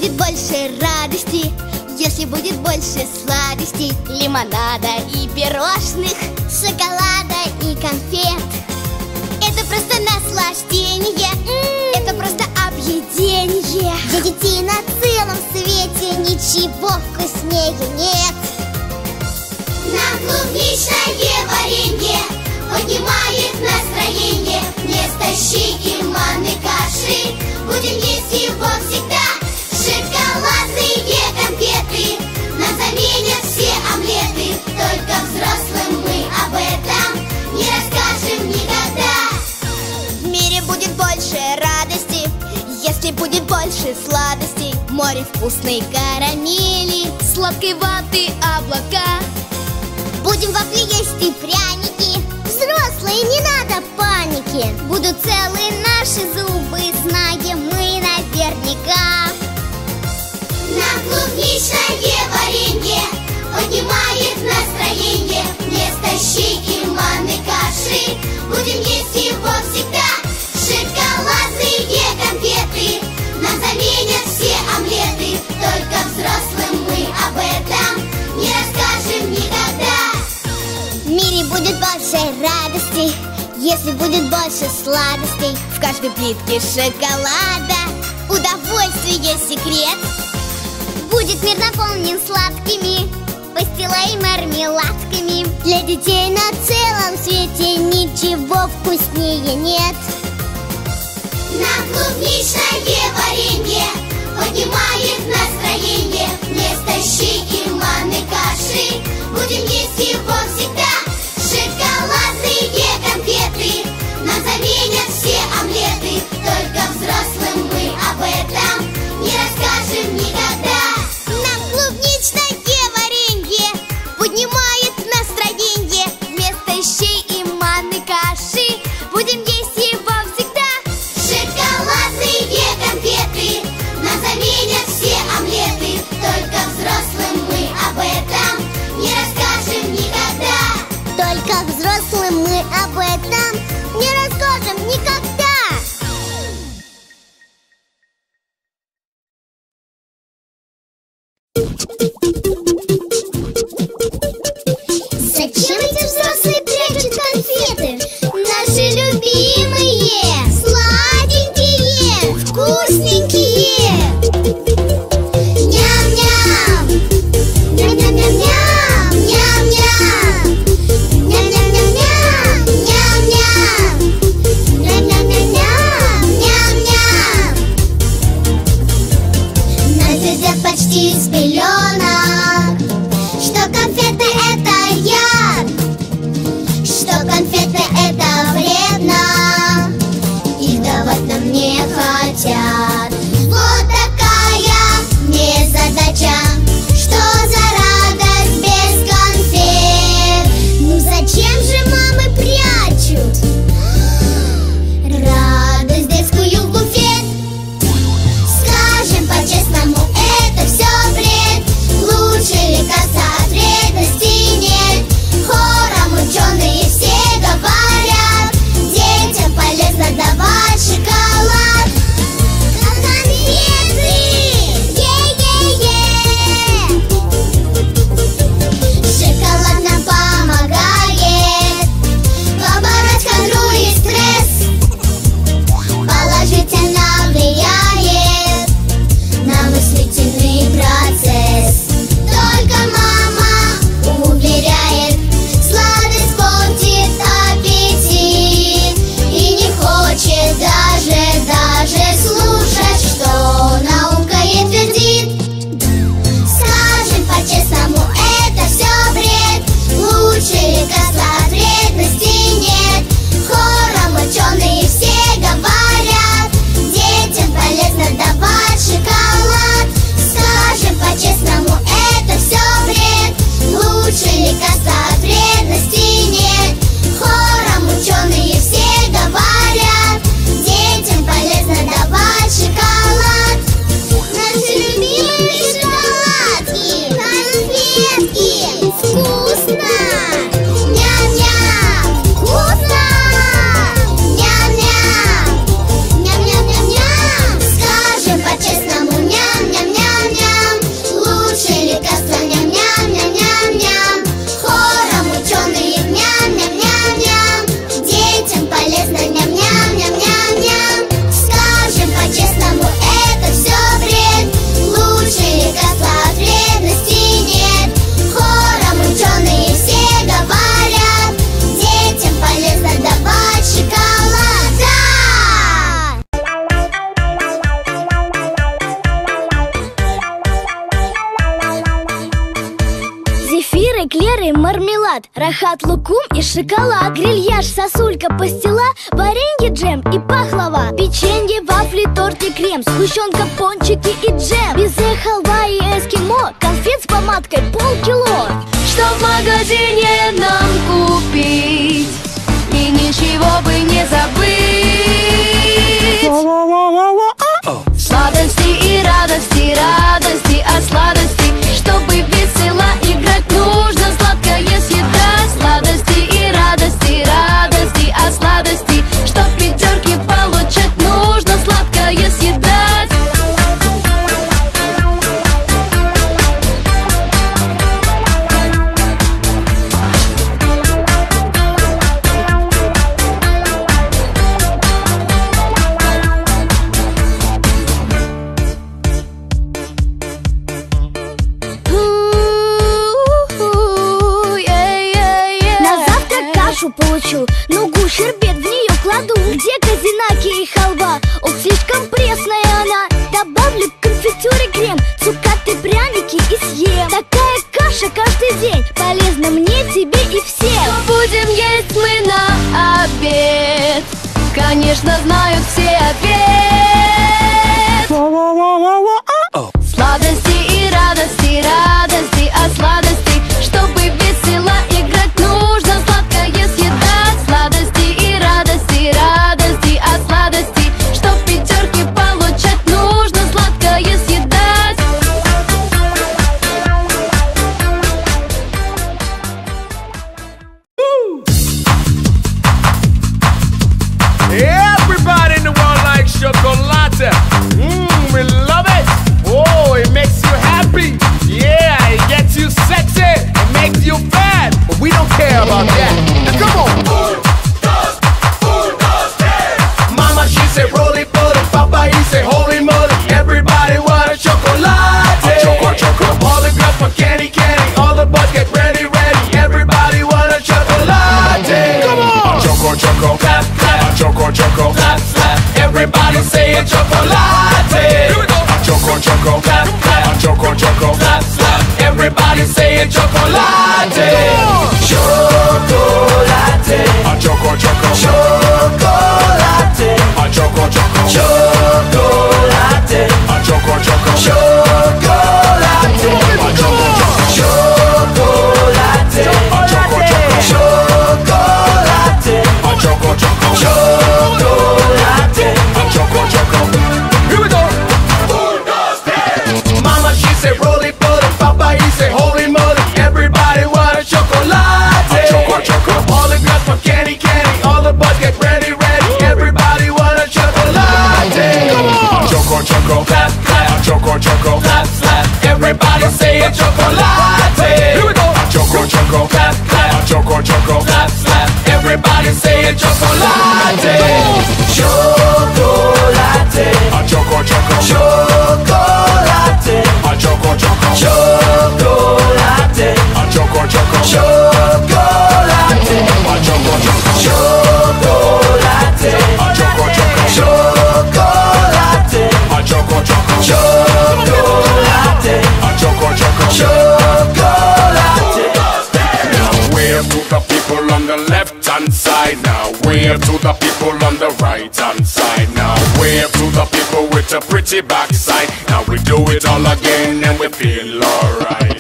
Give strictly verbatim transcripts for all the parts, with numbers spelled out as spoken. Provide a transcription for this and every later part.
будет больше радости, если будет больше сладостей, лимонада и пирожных, шоколада и конфет. Это просто наслаждение, м-м, это просто объедение. Для детей на целом свете ничего вкуснее нет. Нам клубничное варенье поднимает настроение. Вместо щей и манной каши будем есть его всегда. Шоколадные конфеты нам заменят все омлеты. Только взрослым мы об этом не расскажем никогда. В мире будет больше радости, если будет больше сладостей. Море вкусной карамели, сладкой ваты облака. Будем вафли есть и пряники. Взрослые, не надо паники. Будут целые наши зубы, знаем мы наверняка. Нам клубничное варенье поднимает настроение. Вместо щей и манной каши будем есть его всегда. Шоколадные конфеты нам заменят все омлеты. Только взрослым мы об этом не расскажем никогда. В мире будет больше радости, если будет больше сладостей. В каждой плитке шоколада удовольствие секрет. Будет мир наполнен сладкими пастила и мармеладками. Для детей на целом свете ничего вкуснее нет. Нам клубничное варенье поднимает настроение. Вместо щей и манной каши будем есть его всегда. Шоколадные конфеты нам заменят все омлеты. Только взрослым мы об этом не расскажем никогда. Нам клубничное варенье поднимает настроение. Вместо щей и манной каши будем есть его всегда. Шоколадные конфеты нам заменят все эклеры, мармелад, рахат, лукум и шоколад, грильяж, сосулька, пастила, варенье, джем и пахлава, печенье, вафли, торт и крем, сгущенка, пончики и джем, безе, халва и эскимо, конфет с помадкой полкило. Что в магазине нам купить и ничего бы не забыть? Сладости и радости, радости от сладости. Чтобы весело играть, нужно сладкое съедать. Сладости и радости, радости от сладости. Чтоб пятерки получать, нужно сладкое съедать. Получу нугу, щербет, в нее кладу. Где козинаки и халва? Ох, слишком пресная она. Добавлю к конфитюре крем, цукаты, пряники и съем. Такая каша каждый день полезна мне, тебе и всем. Что будем есть мы на обед? Конечно, знают все ответ. Сладости и радости, радости от сладостей. Чтобы весело играть, нужно сладкое съедать. Сладости и радости, радости от сладостей. Чтоб пятерки получать, нужно сладкое съедать. Everybody in the world likes chocolate. Mmm, we love it. Oh, it makes you happy. Yeah, it gets you sexy. It makes you fat. But we don't care about that. Now come on. Un, dos, un, dos, tres. Mama, she said roll it, roll it. Papa, he said holy moly. Everybody want a chocolate. A choco, choco. All the girls want candy, candy. All the boys get ready, ready. Everybody want a chocolate. Come on. A choco, choco. Clap, clap. A choco, choco. Clap, clap. Everybody say a chocolate. Here we go. A choco, choco. Clap, clap. A choco, choco. Clap, clap. Everybody say a chocolate. Chocolate. A choco, choco. Chocolate. A choco, choco. Chocolate. A choco, choco. Chocolate. A choco, choco. Chocolate. A choco, choco. Chocolate. A choco, choco. Chocolate. A choco, choco. Here we go. Un, dos, tres. Mama, she said roll it, roll it. Papa, he said holy moly. Everybody want a chocolate. A choco, choco. All the girls want candy, candy. All the boys get ready, ready. Everybody want a chocolate. Come on. A choco, choco. Clap, clap. A choco, choco. Clap, clap. Everybody say a chocolate. Here we go. A choco, choco. Clap, clap. A choco, choco. Clap, clap. Everybody say a chocolate. Chocolate. A choco, choco. Chocolate. A choco, choco. Chocolate. A choco, choco. Chocolate. A choco, choco. Chocolate. A choco, choco. Chocolate. A choco, choco. Chocolate. A choco, choco. Chocolate. Now wave to the people on the left hand side. Now wave to the people on the right hand side. Now wave to the people with a pretty backside. Now we do it all again and we feel alright.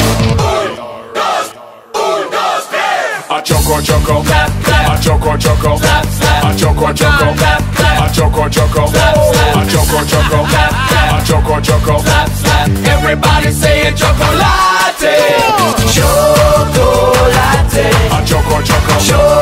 A choco choco, clap clap. A choco choco, clap clap. A choco choco, clap clap. A choco choco, clap clap. A choco choco, clap clap. A choco choco, clap clap. Everybody say a chocolate. Chocolate. A choco choco.